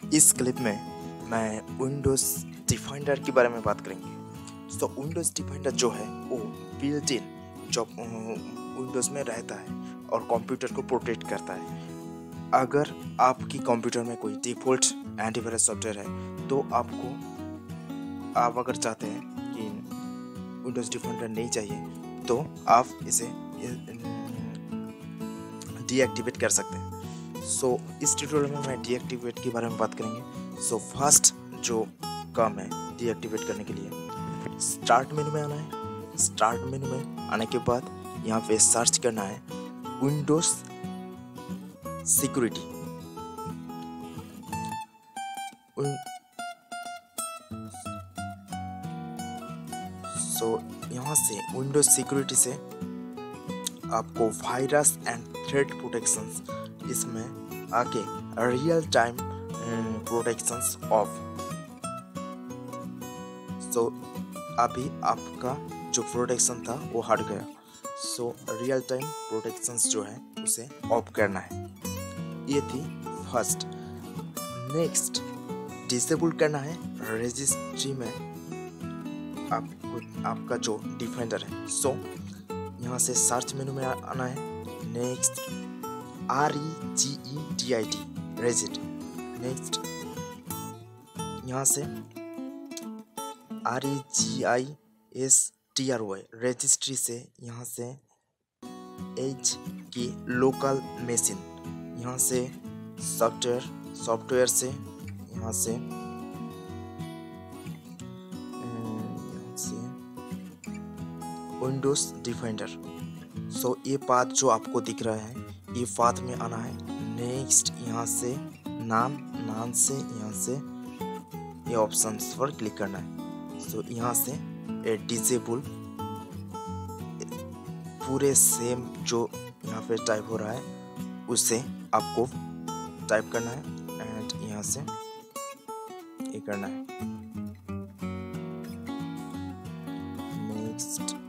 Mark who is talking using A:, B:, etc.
A: इस क्लिप में मैं विंडोज़ डिफाइंडर के बारे में बात करेंगे। तो विंडोज़ डिफाइंडर जो है वो बिल्ट इन जो विंडोज़ में रहता है और कंप्यूटर को प्रोटेक्ट करता है। अगर आपकी कंप्यूटर में कोई डिफ़ॉल्ट एंटीवायरस सॉफ्टवेयर है तो आप अगर चाहते हैं कि विंडोज़ डिफाइंडर नहीं चाहिए तो आप इसे डीएक्टिवेट कर सकते हैं। इस ट्यूटोरियल में मैं डीएक्टिवेट के बारे में बात करेंगे। फर्स्ट जो काम है डीएक्टिवेट करने के लिए, स्टार्ट मेनू में आना है। स्टार्ट मेनू में आने के बाद यहाँ पे सर्च करना है विंडोज़ सिक्योरिटी। यहाँ से विंडोज़ सिक्योरिटी से आपको वायरस एंड थ्रेट प्रोटेक्शंस, इसमें आके रियल टाइम प्रोटेक्शंस ऑफ। अभी आपका जो प्रोटेक्शन था वो हट गया। रियल टाइम प्रोटेक्शंस जो है उसे ऑफ करना है। ये थी फर्स्ट। नेक्स्ट डिसेबल करना है रजिस्ट्री में आपका जो डिफेंडर है। यहाँ से सर्च मेनू में आना है। Next REGEDIT rigid. नेक्स्ट यहाँ से REGISTRY रजिस्ट्री से यहाँ से H की लोकल मशीन, यहाँ से सॉफ्टवेयर से यहाँ से विंडोज़ डिफेंडर। ये पाथ जो आपको दिख रहा है ये पाथ में आना है। नेक्स्ट यहाँ से नाम से यहाँ से ये ऑप्शंस पर क्लिक करना है। यहाँ से डिसेबल पूरे सेम जो यहाँ पे टाइप हो रहा है उसे आपको टाइप करना है एंड यहाँ से ये करना है। नेक्स्ट